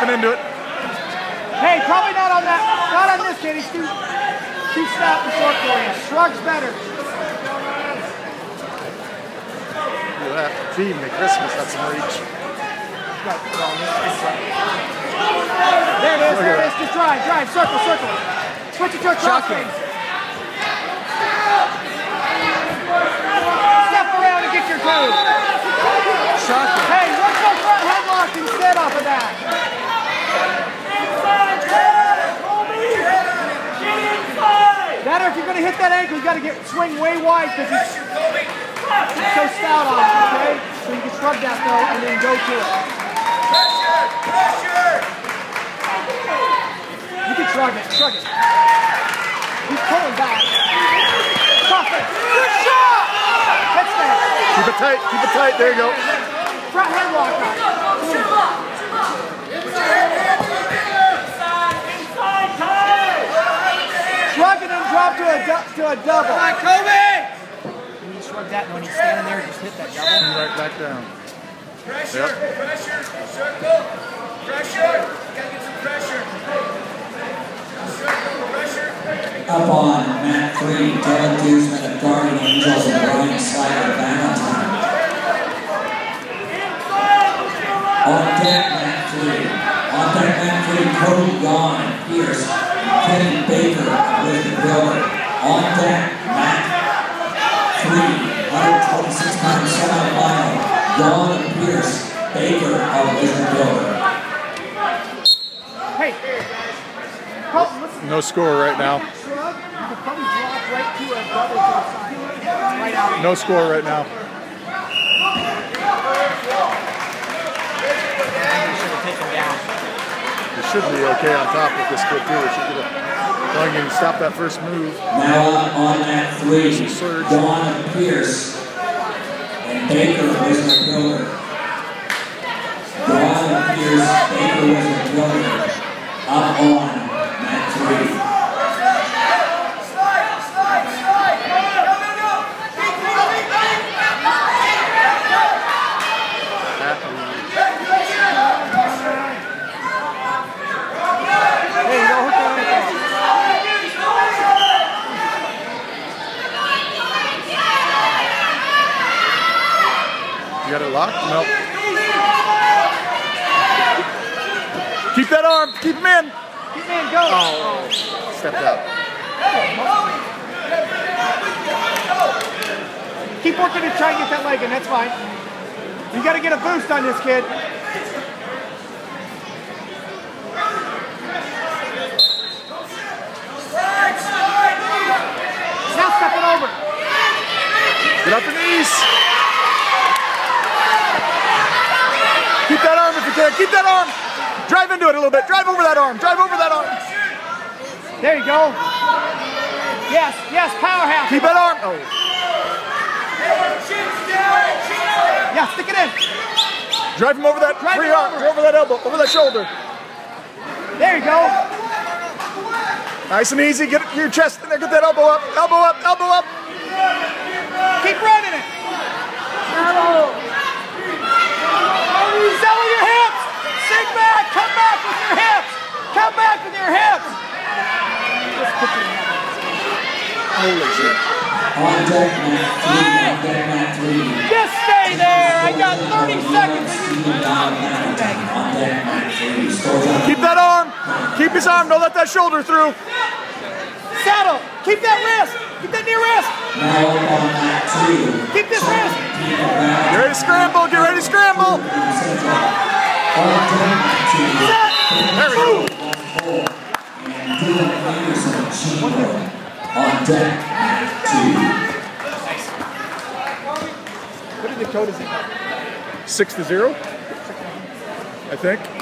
went into it. Hey, probably not on that. Not on this kid. He's too stout and short for you. Shrug's better. Look at that. Feed me Christmas. That's some reach. There it is. There it is. Just drive. Drive. Circle. Circle. Switch it to a cross game. Step around and get your two. Shocking. Hey, work that front headlock instead off of that. That or if you're going to hit that ankle, you got to swing way wide because he's so stout on it, okay? So you can shrug that though and then go to it. Pressure! Pressure! You can shrug it. Shrug it. He's pulling back. Tough it. Good shot! That's that. Keep it tight. Keep it tight. There you go. Front headlock on. Shrug it and drop to a double. Come on, Kobe! When you shrug that and when he's standing there, just hit that double. Right back down. Pressure, pressure, circle, pressure. Gotta get some pressure. Circle, pressure. Up on mat 3, Dylan Duzman of Guardian Angels and Brian Slider Valentine. On deck mat 3. On deck mat 3, Cody Gaughan, Pierce, Kenny Baker of Elizabeth Builder. On deck mat 3, 126-pound semifinal, Gaughan and Pierce, Baker of Elizabeth Builder. Hey, Colton, listen. No score right now. You could probably drop right to a double to the side. Right out. No score right now. It should be okay on top with this kid too. It should get a going and stop that first move. Now on mat 3, Gaughan and Pierce and Baker of Elizabeth Builder. Gaughan and Pierce, Baker of Elizabeth Builder. Up on mat 3. You got it locked? Nope. Keep that arm. Keep him in. Keep him in. Go. Oh, stepped out. Keep working to try and get that leg in. That's fine. You got to get a boost on this kid. Now step it over. Get up the knees. Keep that arm if you can. Keep that arm. Drive into it a little bit. Drive over that arm. Drive over that arm. There you go. Yes, yes, powerhouse. Keep that arm. Oh. Yeah, stick it in. Drive him over that free arm. Over that elbow. Over that shoulder. There you go. Nice and easy. Get your chest in there. Get that elbow up. Elbow up. Elbow up. Keep running it. Sell your hips. Sink back. Come back with your hips. Come back with your hips. Holy shit. On deck mat 3. On deck mat 3. Just stay there. I got 30 seconds. On deck mat 3. Keep that arm. Keep his arm. Don't let that shoulder through. Saddle. Keep that wrist. Keep that near wrist. Now on mat 2. Keep this wrist. Get ready to scramble. Get ready to scramble. On deck mat 2. There we go. And Dylan Anderson of Chico. On deck mat 2. What did the code is it? 6-0, I think.